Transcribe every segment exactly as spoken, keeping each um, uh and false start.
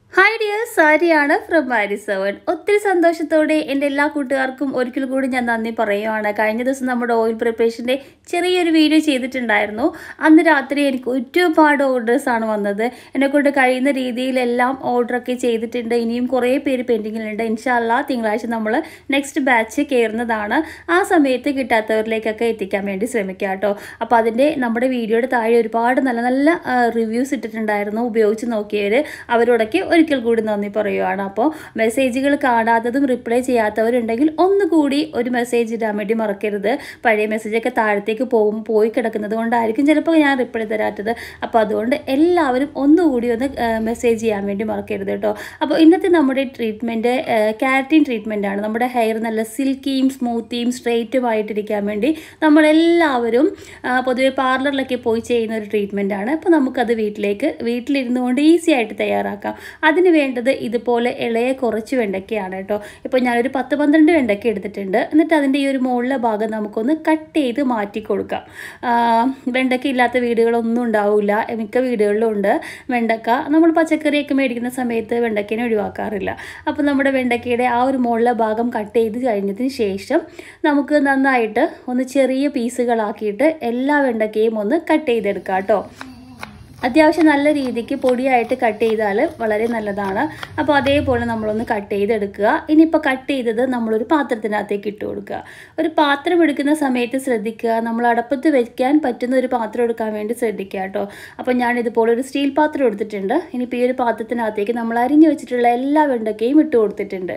Hi dear, Sariana from AARISheaven. ഒത്തിരി സന്തോഷത്തോടെ എൻ്റെ എല്ലാ കൂട്ടുകാർക്കും ഒരിക്കൽ കൂടി ഞാൻ നന്ദി പറയുകയാണ്. കഴിഞ്ഞ ദിവസം നമ്മുടെ ഓയിൽ പ്രിപ്പറേഷൻ്റെ ചെറിയൊരു വീഡിയോ ചെയ്തിട്ടുണ്ടായിരുന്നു. അന്ന് രാത്രി എനിക്ക് ഒരുപാട് ഓർഡേഴ്സ് ആണ് വന്നത്. എന്നെക്കൊണ്ട് കഴിയുന്ന രീതിയിലെല്ലാം ഓർഡറൊക്കെ ചെയ്തിട്ടുണ്ട്. ഇനിയും കുറേ പേര് പെൻഡിങ്ങിലുണ്ട്. ഇൻഷാ അല്ലാഹ് തിങ്കളാഴ്ച നമ്മൾ നെക്സ്റ്റ് ബാച്ച് കയറുന്നതാണ്. ആ സമയത്ത് കിട്ടാത്തവരിലേക്കൊക്കെ എത്തിക്കാൻ വേണ്ടി ശ്രമിക്കുക കേട്ടോ. അപ്പോൾ അതിൻ്റെ നമ്മുടെ വീഡിയോയുടെ താഴെ ഒരുപാട് നല്ല നല്ല റിവ്യൂസ് ഇട്ടിട്ടുണ്ടായിരുന്നു. ഉപയോഗിച്ച് നോക്കിയവർ അവരോടൊക്കെ ഒരിക്കൽ കൂടി നന്ദി പറയുകയാണ്. അപ്പോൾ മെസ്സേജുകൾ കാണാത്തതും റിപ്ലൈ ചെയ്യാത്തവരുണ്ടെങ്കിൽ ഒന്നുകൂടി ഒരു മെസ്സേജ് ഇടാൻ വേണ്ടി മറക്കരുത്. പഴയ മെസ്സേജൊക്കെ താഴത്തേക്ക് പോകും പോയി കിടക്കുന്നത് കൊണ്ടായിരിക്കും ചിലപ്പോൾ ഞാൻ റിപ്ലൈ തരാത്തത്. അപ്പോൾ അതുകൊണ്ട് എല്ലാവരും ഒന്നുകൂടി ഒന്ന് മെസ്സേജ് ചെയ്യാൻ വേണ്ടി മറക്കരുത് കേട്ടോ. അപ്പോൾ ഇന്നത്തെ നമ്മുടെ ട്രീറ്റ്മെൻറ്റ് കെരാറ്റിൻ ട്രീറ്റ്മെൻ്റ് ആണ്. നമ്മുടെ ഹെയർ നല്ല സിൽക്കിയും സ്മൂത്തിയും സ്ട്രെയിറ്റുമായിട്ടിരിക്കാൻ വേണ്ടി നമ്മളെല്ലാവരും പൊതുവെ പാർലറിലൊക്കെ പോയി ചെയ്യുന്ന ഒരു ട്രീറ്റ്മെൻ്റ് ആണ്. അപ്പോൾ നമുക്കത് വീട്ടിലേക്ക് വീട്ടിലിരുന്നു കൊണ്ട് ഈസി ആയിട്ട് തയ്യാറാക്കാം. അതിന് വേണ്ടത് ഇതുപോലെ ഇളയ കുറച്ച് വെണ്ടയ്ക്കയാണ് കേട്ടോ. ഇപ്പോൾ ഞാനൊരു പത്ത് പന്ത്രണ്ട് വെണ്ടയ്ക്ക എടുത്തിട്ടുണ്ട്. എന്നിട്ട് അതിൻ്റെ ഈ ഒരു മുകളിലെ ഭാഗം നമുക്കൊന്ന് കട്ട് ചെയ്ത് മാറ്റി കൊടുക്കാം. വെണ്ടയ്ക്ക ഇല്ലാത്ത വീടുകളൊന്നും ഉണ്ടാവില്ല, മിക്ക വീടുകളിലും ഉണ്ട് വെണ്ടയ്ക്ക. നമ്മൾ പച്ചക്കറിയൊക്കെ മേടിക്കുന്ന സമയത്ത് വെണ്ടയ്ക്കനെ ഒഴിവാക്കാറില്ല. അപ്പോൾ നമ്മുടെ വെണ്ടയ്ക്കയുടെ ആ ഒരു മുകളിലെ ഭാഗം കട്ട് ചെയ്ത് കഴിഞ്ഞതിന് ശേഷം നമുക്ക് നന്നായിട്ട് ഒന്ന് ചെറിയ പീസുകളാക്കിയിട്ട് എല്ലാ വെണ്ടയ്ക്കയും ഒന്ന് കട്ട് ചെയ്തെടുക്കാം കേട്ടോ. അത്യാവശ്യം നല്ല രീതിക്ക് പൊടിയായിട്ട് കട്ട് ചെയ്താൽ വളരെ നല്ലതാണ്. അപ്പോൾ അതേപോലെ നമ്മളൊന്ന് കട്ട് ചെയ്തെടുക്കുക. ഇനിയിപ്പോൾ കട്ട് ചെയ്തത് നമ്മളൊരു പാത്രത്തിനകത്തേക്ക് ഇട്ട് കൊടുക്കുക. ഒരു പാത്രം എടുക്കുന്ന സമയത്ത് ശ്രദ്ധിക്കുക, നമ്മൾ അടപ്പത്ത് വയ്ക്കാൻ പറ്റുന്ന ഒരു പാത്രം എടുക്കാൻ വേണ്ടി ശ്രദ്ധിക്കുക കേട്ടോ. അപ്പോൾ ഞാനിതുപോലെ ഒരു സ്റ്റീൽ പാത്രം എടുത്തിട്ടുണ്ട്. ഇനിയിപ്പോൾ ഈ ഒരു പാത്രത്തിനകത്തേക്ക് നമ്മൾ അരിഞ്ഞു വെച്ചിട്ടുള്ള എല്ലാ വെണ്ടയ്ക്കയും ഇട്ട് കൊടുത്തിട്ടുണ്ട്.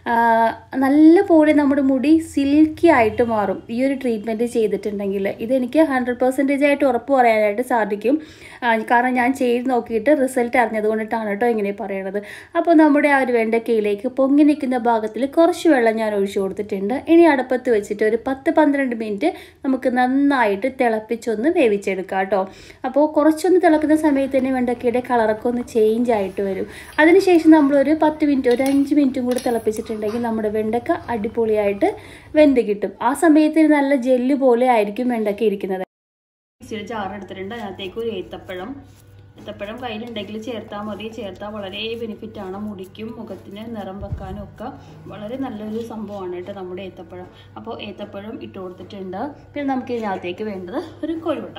നല്ല പോലെ നമ്മുടെ മുടി സിൽക്കി ആയിട്ട് മാറും ഈ ഒരു ട്രീറ്റ്മെൻറ്റ് ചെയ്തിട്ടുണ്ടെങ്കിൽ. ഇതെനിക്ക് ഹൺഡ്രഡ് പെർസെൻറ്റേജ് ആയിട്ട് ഉറപ്പ് പറയാനായിട്ട് സാധിക്കും. കാരണം ഞാൻ ചെയ്ത് നോക്കിയിട്ട് റിസൾട്ട് അറിഞ്ഞതുകൊണ്ടിട്ടാണ് കേട്ടോ ഇങ്ങനെ പറയണത്. അപ്പോൾ നമ്മുടെ ആ ഒരു വെണ്ടയ്ക്കയിലേക്ക് പൊങ്ങി നിൽക്കുന്ന ഭാഗത്തിൽ കുറച്ച് വെള്ളം ഞാൻ ഒഴിച്ചു കൊടുത്തിട്ടുണ്ട്. ഇനി അടുപ്പത്ത് വെച്ചിട്ട് ഒരു പത്ത് പന്ത്രണ്ട് മിനിറ്റ് നമുക്ക് നന്നായിട്ട് തിളപ്പിച്ചൊന്ന് വേവിച്ചെടുക്കാം കേട്ടോ. അപ്പോൾ കുറച്ചൊന്ന് തിളക്കുന്ന സമയത്ത് തന്നെ വെണ്ടയ്ക്കയുടെ കളറൊക്കെ ഒന്ന് ചേഞ്ച് ആയിട്ട് വരും. അതിനുശേഷം നമ്മളൊരു പത്ത് മിനിറ്റ് ഒരു അഞ്ച് മിനിറ്റും കൂടി തിളപ്പിച്ചിട്ടുണ്ടെങ്കിൽ നമ്മുടെ വെണ്ടയ്ക്ക അടിപൊളിയായിട്ട് വെന്ത് കിട്ടും. ആ സമയത്ത് നല്ല ജെല്ല് പോലെ ആയിരിക്കും വെണ്ടയ്ക്ക ഇരിക്കുന്നത്. മിക്സിയുടെ ജാർ എടുത്തിട്ടുണ്ട്. അതിനകത്തേക്ക് ഒരു ഏത്തപ്പഴം ഏത്തപ്പഴം കയ്യിലുണ്ടെങ്കിൽ ചേർത്താൽ മതി. ചേർത്താൽ വളരെ ബെനിഫിറ്റാണ്. മുടിക്കും മുഖത്തിന് നിറം വെക്കാനും ഒക്കെ വളരെ നല്ലൊരു സംഭവമാണ് കേട്ടോ നമ്മുടെ ഏത്തപ്പഴം. അപ്പോൾ ഏത്തപ്പഴം ഇട്ട് കൊടുത്തിട്ടുണ്ട്. പിന്നെ നമുക്ക് ഇതിനകത്തേക്ക് വേണ്ടത് ഒരു കോഴിമുട്ട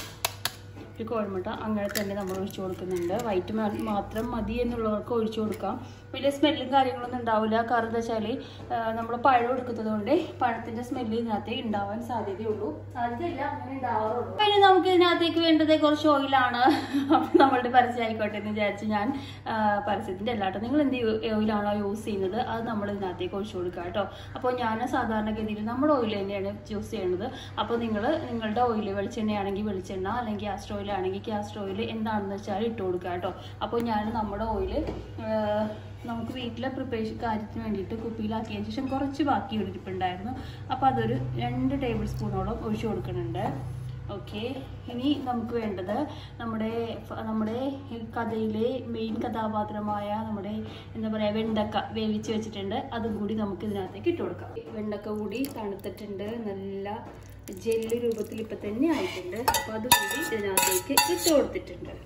ഒരു കോഴിമുട്ട അങ്ങനെ തന്നെ നമ്മൾ ഒഴിച്ചു കൊടുക്കുന്നുണ്ട്. വൈറ്റ് മാത്രം മതി എന്നുള്ളവർക്ക് ഒഴിച്ചു കൊടുക്കാം. വലിയ സ്മെല്ലും കാര്യങ്ങളൊന്നും ഉണ്ടാവില്ല. കാരണം എന്താ വെച്ചാൽ നമ്മൾ പഴം എടുക്കുന്നത് കൊണ്ട് പഴത്തിൻ്റെ സ്മെല്ല് ഇതിനകത്ത് ഉണ്ടാവാൻ സാധ്യതയുള്ളൂ. സാധ്യതയില്ല, അങ്ങനെ ഉണ്ടാവാറുള്ളൂ. പിന്നെ നമുക്ക് ഇതിനകത്തേക്ക് വേണ്ടത് കുറച്ച് ഓയിലാണ്. അപ്പം നമ്മളുടെ പരസ്യം ആയിക്കോട്ടെ എന്ന് വിചാരിച്ച് ഞാൻ പരസ്യത്തിൻ്റെ അല്ലാട്ടോ. നിങ്ങൾ എന്ത് ഓയിലാണോ യൂസ് ചെയ്യുന്നത് അത് നമ്മൾ ഇതിനകത്തേക്ക് ഒഴിച്ചു കൊടുക്കുക കേട്ടോ. അപ്പോൾ ഞാൻ സാധാരണഗതിയിൽ നമ്മുടെ ഓയിൽ തന്നെയാണ് യൂസ് ചെയ്യുന്നത്. അപ്പോൾ നിങ്ങൾ നിങ്ങളുടെ ഓയിൽ വെളിച്ചെണ്ണയാണെങ്കിൽ വെളിച്ചെണ്ണ, അല്ലെങ്കിൽ കാസ്റ്റർ ഓയിൽ ആണെങ്കിൽ കാസ്റ്റർ ഓയിൽ എന്താണെന്ന് വെച്ചാൽ ഇട്ട് കൊടുക്കുക കേട്ടോ. അപ്പോൾ ഞാൻ നമ്മുടെ ഓയിൽ നമുക്ക് വീട്ടിലെ പ്രിപ്പറേഷൻ കാര്യത്തിന് വേണ്ടിയിട്ട് കുപ്പിയിലാക്കിയതിന് ശേഷം കുറച്ച് ബാക്കി ഇരിപ്പുണ്ടായിരുന്നു. അപ്പോൾ അതൊരു രണ്ട് ടേബിൾ സ്പൂണോളം ഒഴിച്ചു കൊടുക്കുന്നുണ്ട്. ഓക്കെ, ഇനി നമുക്ക് വേണ്ടത് നമ്മുടെ നമ്മുടെ കഥയിലെ മെയിൻ കഥാപാത്രമായ നമ്മുടെ എന്താ പറയുക വെണ്ടക്ക വേവിച്ച് വെച്ചിട്ടുണ്ട്. അതും കൂടി നമുക്ക് ഇതിനകത്തേക്ക് ഇട്ട് കൊടുക്കാം. വെണ്ടക്ക കൂടി തണുത്തിട്ടുണ്ട്, നല്ല ജെല്ലി രൂപത്തിൽ ഇപ്പം തന്നെ ആയിട്ടുണ്ട്. അപ്പോൾ അതുകൂടി ഇതിനകത്തേക്ക് ഇട്ട് കൊടുത്തിട്ടുണ്ട്.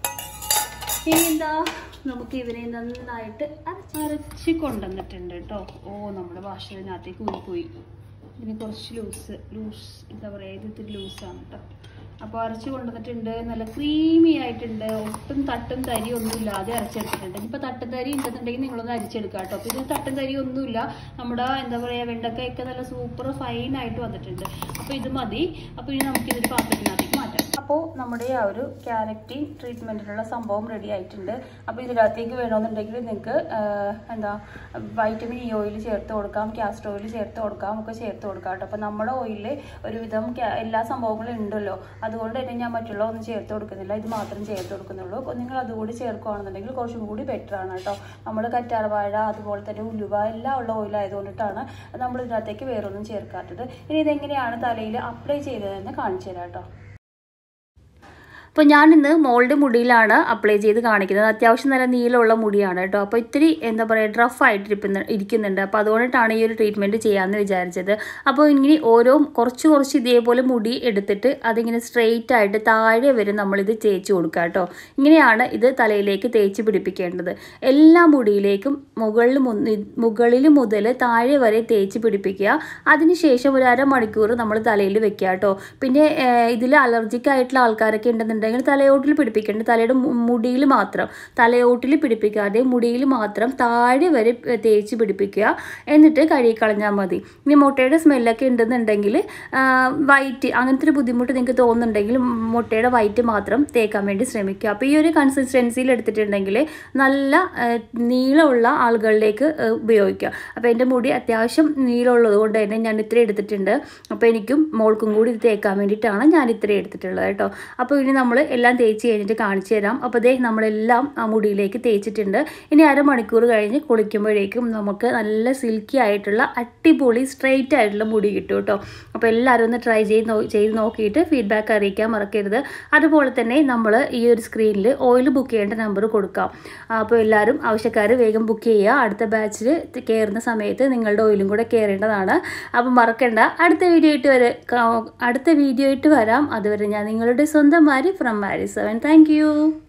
ഇനി എന്താ നമുക്ക് ഇവനെ നന്നായിട്ട് അരച്ചരച്ച് കൊണ്ടുവന്നിട്ടുണ്ട് കേട്ടോ. ഓ നമ്മുടെ ഭാഷ ഇതിനകത്തേക്ക് ഊരിപ്പോയി. ഇതിന് കുറച്ച് ലൂസ് ലൂസ് എന്താ പറയുക, ഇത് ഇത്തിരി ലൂസാണ് കേട്ടോ. അപ്പോൾ അരച്ച് കൊണ്ടുവന്നിട്ടുണ്ട്. നല്ല ക്രീമി ആയിട്ടുണ്ട്. ഒട്ടും തട്ടും തരി ഒന്നും ഇല്ലാതെ അരച്ചെടുത്തിട്ടുണ്ട്. ഇനിയിപ്പോൾ തട്ടും തരി ഉണ്ടെന്നുണ്ടെങ്കിൽ നിങ്ങളൊന്ന് അരിച്ചെടുക്കുക കേട്ടോ. അപ്പോൾ ഇത് തട്ടും തരി ഒന്നുമില്ല. നമ്മുടെ എന്താ പറയുക വെണ്ടക്കയൊക്കെ നല്ല സൂപ്പർ ഫൈനായിട്ട് വന്നിട്ടുണ്ട്. അപ്പോൾ ഇത് മതി. അപ്പോൾ ഇനി നമുക്കിതൊരു പാത്രത്തിനകത്തേക്ക് മാറ്റാം. അപ്പോൾ നമ്മുടെ ആ ഒരു കെരാറ്റിൻ ട്രീറ്റ്മെൻറ്റിനുള്ള സംഭവം റെഡി ആയിട്ടുണ്ട്. അപ്പോൾ ഇതിനകത്തേക്ക് വേണമെന്നുണ്ടെങ്കിൽ നിങ്ങൾക്ക് എന്താ വൈറ്റമിൻ ഇ ഓയിൽ ചേർത്ത് കൊടുക്കാം, കാസ്റ്റർ ഓയിൽ ചേർത്ത് കൊടുക്കാം, ഒക്കെ ചേർത്ത് കൊടുക്കാം കേട്ടോ. അപ്പോൾ നമ്മുടെ ഓയിലിൽ ഒരുവിധം എല്ലാ സംഭവങ്ങളും ഉണ്ടല്ലോ. അതുകൊണ്ട് തന്നെ ഞാൻ മറ്റുള്ള ഒന്നും ചേർത്ത് കൊടുക്കുന്നില്ല, ഇത് മാത്രം ചേർത്ത് കൊടുക്കുന്നുള്ളൂ. നിങ്ങൾ അതുകൂടി ചേർക്കുകയാണെന്നുണ്ടെങ്കിൽ കുറച്ചും കൂടി ബെറ്റർ ആണ് കേട്ടോ. നമ്മൾ കറ്റാർവാഴ അതുപോലെ തന്നെ ഉലുവ എല്ലാം ഉള്ള ഓയിലായതുകൊണ്ടിട്ടാണ് നമ്മൾ ഇതിനകത്തേക്ക് വേറൊന്നും ചേർക്കാത്തത്. ഇനി ഇതെങ്ങനെയാണ് തലയിൽ അപ്ലൈ ചെയ്തതെന്ന് കാണിച്ചു തരാം കേട്ടോ. അപ്പോൾ ഞാനിന്ന് മോളുടെ മുടിയിലാണ് അപ്ലൈ ചെയ്ത് കാണിക്കുന്നത്. അത്യാവശ്യം നല്ല നീളമുള്ള മുടിയാണ് കേട്ടോ. അപ്പോൾ ഇത്തിരി എന്താ പറയുക റഫ് ആയിട്ട് ഇരിക്കുന്ന ഇരിക്കുന്നുണ്ട്. അപ്പോൾ അതുകൊണ്ടിട്ടാണ് ഈ ഒരു ട്രീറ്റ്മെൻറ്റ് ചെയ്യാമെന്ന് വിചാരിച്ചത്. അപ്പോൾ ഇങ്ങനെ ഓരോ കുറച്ച് കുറച്ച് ഇതേപോലെ മുടി എടുത്തിട്ട് അതിങ്ങനെ സ്ട്രെയിറ്റ് ആയിട്ട് താഴെ വരെ നമ്മളിത് തേച്ച് കൊടുക്കുക കേട്ടോ. ഇങ്ങനെയാണ് ഇത് തലയിലേക്ക് തേച്ച് പിടിപ്പിക്കേണ്ടത്. എല്ലാ മുടിയിലേക്കും മുകളിൽ മുകളിൽ മുതൽ താഴെ വരെ തേച്ച് പിടിപ്പിക്കുക. അതിനുശേഷം ഒരു അരമണിക്കൂർ നമ്മൾ തലയിൽ വെക്കുക കേട്ടോ. പിന്നെ ഇതിൽ അലർജിക് ആയിട്ടുള്ള ആൾക്കാരൊക്കെ ഉണ്ടെന്നുണ്ടെങ്കിൽ തലയോട്ടിൽ പിടിപ്പിക്കേണ്ട, തലയുടെ മുടിയിൽ മാത്രം, തലയോട്ടിൽ പിടിപ്പിക്കാതെ മുടിയിൽ മാത്രം താഴെ വരെ തേച്ച് പിടിപ്പിക്കുക. എന്നിട്ട് കഴുകി കളഞ്ഞാൽ മതി. ഇനി മുട്ടയുടെ സ്മെല്ലൊക്കെ ഉണ്ടെന്നുണ്ടെങ്കിൽ വൈറ്റ് അങ്ങനത്തെ ഒരു ബുദ്ധിമുട്ട് നിങ്ങൾക്ക് തോന്നുന്നുണ്ടെങ്കിൽ മുട്ടയുടെ വൈറ്റ് മാത്രം തേക്കാൻ വേണ്ടി ശ്രമിക്കുക. അപ്പോൾ ഈ ഒരു കൺസിസ്റ്റൻസിയിൽ എടുത്തിട്ടുണ്ടെങ്കിൽ നല്ല നീളമുള്ള ആളുകളിലേക്ക് ഉപയോഗിക്കുക. അപ്പോൾ എൻ്റെ മുടി അത്യാവശ്യം നീളമുള്ളത് കൊണ്ട് തന്നെ ഞാൻ ഇത്രയും എടുത്തിട്ടുണ്ട്. അപ്പോൾ എനിക്കും മോൾക്കും കൂടി ഇത് തേക്കാൻ വേണ്ടിയിട്ടാണ് ഞാൻ ഇത്രയും എടുത്തിട്ടുള്ളത് കേട്ടോ. അപ്പോൾ ഇനി നമ്മൾ എല്ലാം തേച്ച് കഴിഞ്ഞിട്ട് കാണിച്ചു തരാം. അപ്പോൾ ദേ നമ്മളെല്ലാം ആ മുടിയിലേക്ക് തേച്ചിട്ടുണ്ട്. ഇനി അരമണിക്കൂർ കഴിഞ്ഞ് കുളിക്കുമ്പോഴേക്കും നമുക്ക് നല്ല സിൽക്കി ആയിട്ടുള്ള അടിപൊളി സ്ട്രെയിറ്റ് ആയിട്ടുള്ള മുടി കിട്ടും കേട്ടോ. അപ്പോൾ എല്ലാവരും ഒന്ന് ട്രൈ ചെയ്ത് ചെയ്ത് നോക്കിയിട്ട് ഫീഡ്ബാക്ക് അറിയിക്കാൻ മറക്കരുത്. അതുപോലെ തന്നെ നമ്മൾ ഈ ഒരു സ്ക്രീനിൽ ഓയിൽ ബുക്ക് ചെയ്യേണ്ട നമ്പർ കൊടുക്കാം. അപ്പോൾ എല്ലാവരും ആവശ്യക്കാർ വേഗം ബുക്ക് ചെയ്യുക. അടുത്ത ബാച്ചിൽ കയറുന്ന സമയത്ത് നിങ്ങളുടെ ഓയിലും കൂടെ കയറേണ്ടതാണ്. അപ്പോൾ മറക്കണ്ട. അടുത്ത വീഡിയോ ആയിട്ട് വരെ അടുത്ത വീഡിയോ ആയിട്ട് വരാം. അതുവരെ ഞാൻ നിങ്ങളുടെ സ്വന്തം Aari from Aari seven. Thank U.